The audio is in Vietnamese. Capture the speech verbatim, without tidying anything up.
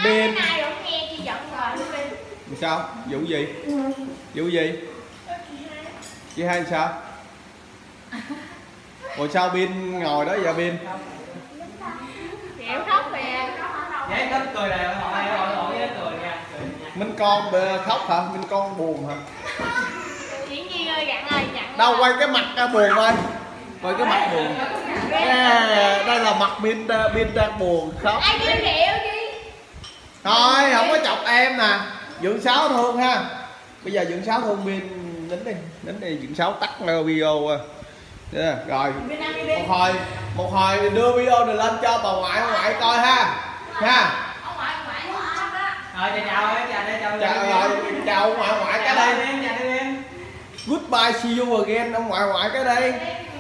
Bin. Ai cũng nghe chị giận rồi Bin. Sao? Vụ gì? Vụ gì? Chị hai sao? Rồi sao Bin ngồi đó giờ Bin? Kiểu khóc kìa. Vậy thích cười này, hỏi hỏi hỏi với cười nha. Minh con khóc hả? Minh con buồn hả? Diễn viên ơi gặn ơi gặn. Đâu quay cái mặt ra buồn coi. Quay cái mặt buồn. À, đây là mặt Bin Bin đang buồn khóc. Ai kêu rượu chứ? Thôi không có chọc em nè. Dượng Sáu thương ha. Bây giờ Dượng Sáu thương Bin nín đi, nín đi Dượng Sáu tắt video yeah. Rồi một hồi một hồi đưa video này lên cho bà ngoại bà ngoại coi ha ha. Ông ngoại ông ngoại nó sắp đó. Rồi chào chào chào chào chào rồi chào ông ngoại ngoại cái đây. Chào đi em. Goodbye see you again ông ngoại ngoại cái đây.